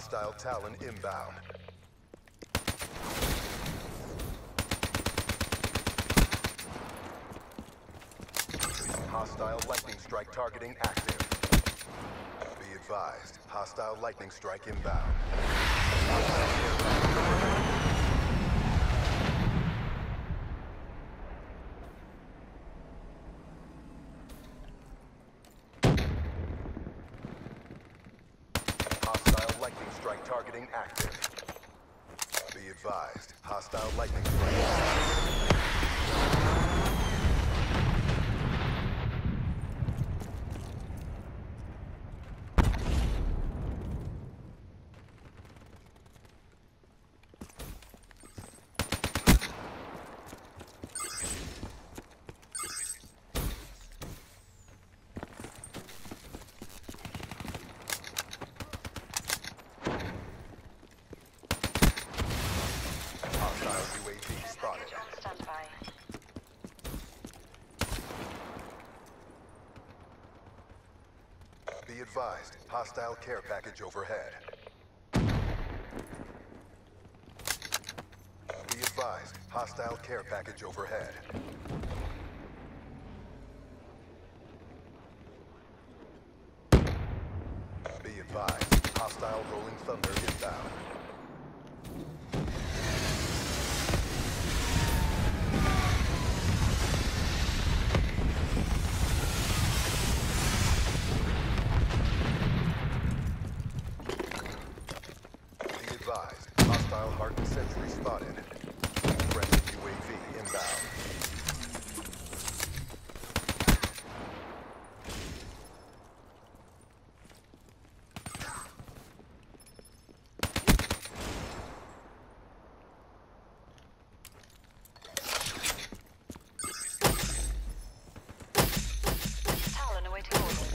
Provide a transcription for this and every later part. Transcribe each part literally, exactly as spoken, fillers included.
Hostile Talon inbound. Hostile lightning strike targeting active. Be advised, hostile lightning strike inbound. Hostile lightning strike targeting active. Be advised, hostile lightning strike active. U A V spotted. On standby. Be advised, hostile care package overhead. Be advised, hostile care package overhead. Be advised, hostile rolling thunder inbound. Hostile hardened sentry spotted. Friendly U A V inbound. Talon awaiting orders.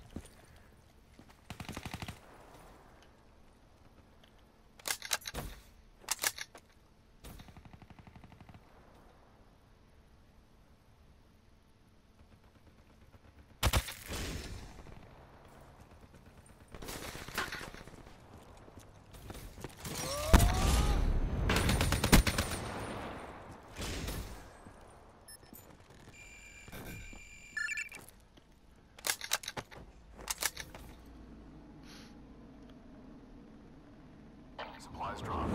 Supplies drop.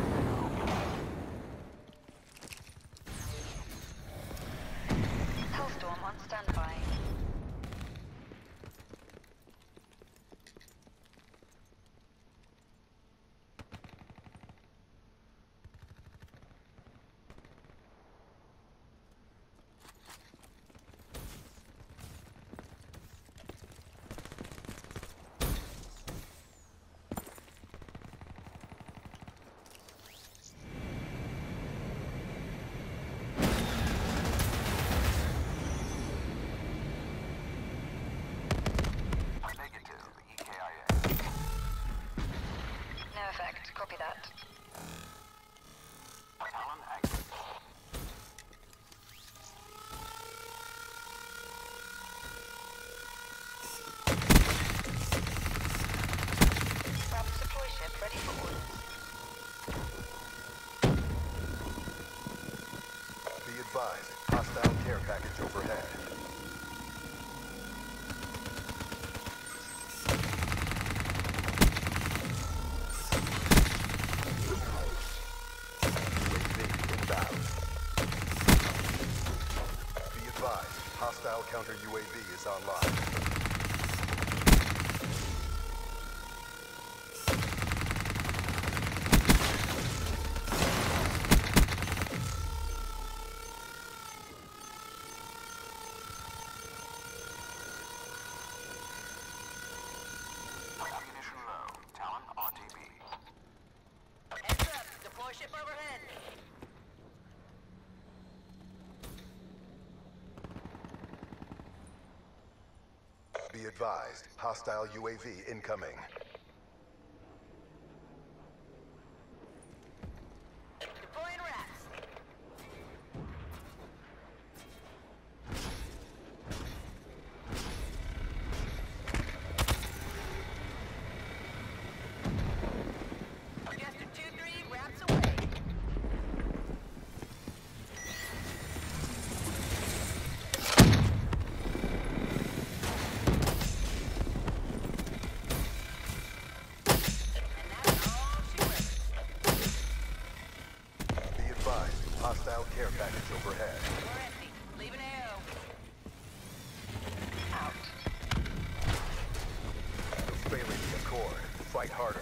Hellstorm on standby. No effect. Copy that. Talon active. Rapid deploy ship ready for orders. Be advised, hostile care package overhead. Hostile counter U A V is online. Ammunition low. Talon R T B. Heads up. Deploy ship overhead. Be advised, hostile U A V incoming. Deploying rats. care package overhead. We're empty. Leave an A O. Out. You're failing the Accord. Fight harder.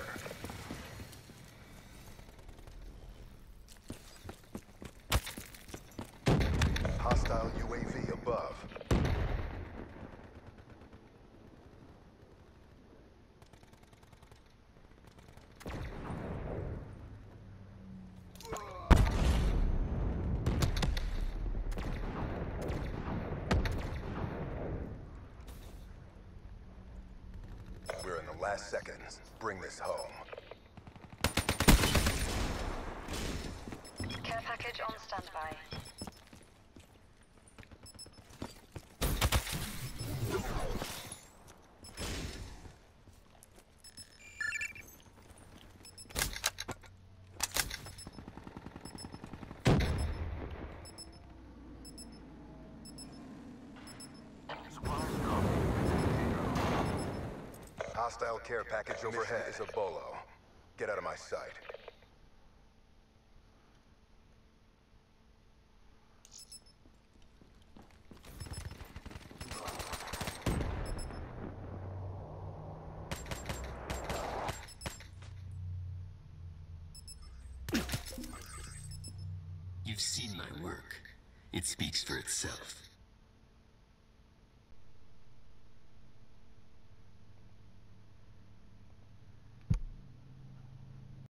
Hostile U A V above. We're in the last seconds. Bring this home. Care package on standby. Supplies dropping. Hostile care package overhead is a bolo. Get out of my sight. You've seen my work. It speaks for itself.